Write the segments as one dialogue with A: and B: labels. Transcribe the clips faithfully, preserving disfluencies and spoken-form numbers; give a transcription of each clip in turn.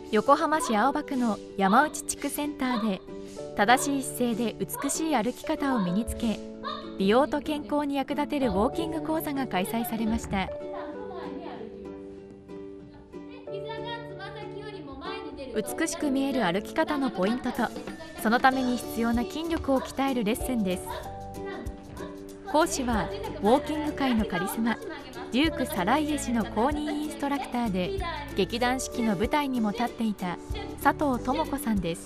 A: 横浜市青葉区の山内地区センターで正しい姿勢で美しい歩き方を身につけ、美容と健康に役立てるウォーキング講座が開催されました。美しく見える歩き方のポイントと、そのために必要な筋力を鍛えるレッスンです。講師はウォーキング界のカリスマ、デューク・サライエ氏の公認インストラクターで、劇団四季の舞台にも立っていた佐藤智子さんです。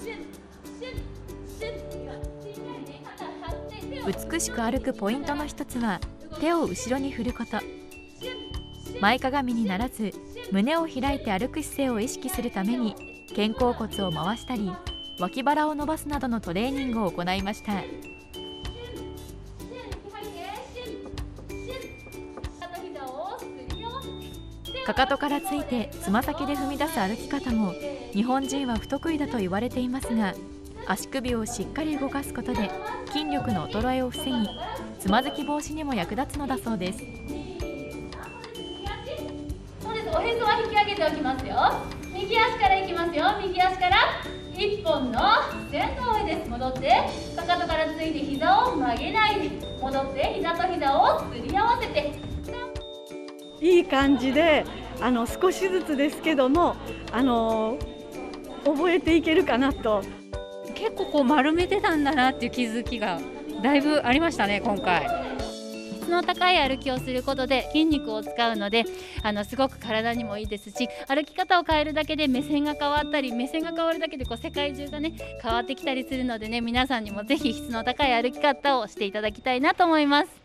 A: 美しく歩くポイントの一つは、手を後ろに振ること。前かがみにならず、胸を開いて歩く姿勢を意識するために、肩甲骨を回したり、脇腹を伸ばすなどのトレーニングを行いました。かかとからついてつま先で踏み出す歩き方も日本人は不得意だと言われていますが、足首をしっかり動かすことで筋力の衰えを防ぎ、つまずき防止にも役立つのだそうです。
B: そうです。おへそは引き上げておきますよ。右足からいきますよ。右足からいっぽんの線の上です。戻って、かかとからついて膝を曲げないで、戻って膝と膝をすり合わせて、
C: いい感じで、あの少しずつですけども、あの覚えていけるかなと。
D: 結構こう丸めてたんだなっていう気づきがだいぶありましたね、今回。
B: 質の高い歩きをすることで筋肉を使うので、あのすごく体にもいいですし、歩き方を変えるだけで目線が変わったり、目線が変わるだけでこう世界中がね変わってきたりするのでね、皆さんにもぜひ質の高い歩き方をしていただきたいなと思います。